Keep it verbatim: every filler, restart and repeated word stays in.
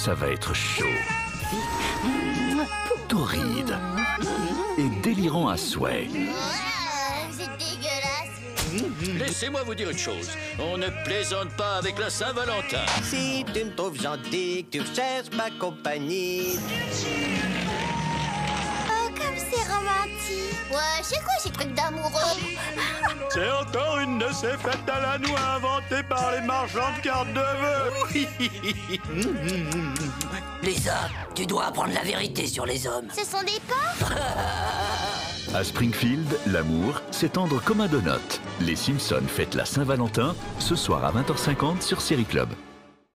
ça va être chaud, torride et délirant à souhait. Ah, c'est dégueulasse. Laissez-moi vous dire une chose. On ne plaisante pas avec la Saint-Valentin. Si tu me trouves gentil, que tu recherches ma compagnie. Oh, comme c'est romantique. Ouais, c'est quoi ces trucs d'amoureux? C'est encore une de ces fêtes à la noix inventées par les marchands de cartes de vœux. Lisa, tu dois apprendre la vérité sur les hommes. Ce sont des porcs? À Springfield, l'amour, c'est tendre comme un donut. Les Simpsons fêtent la Saint-Valentin, ce soir à vingt heures cinquante sur Série Club.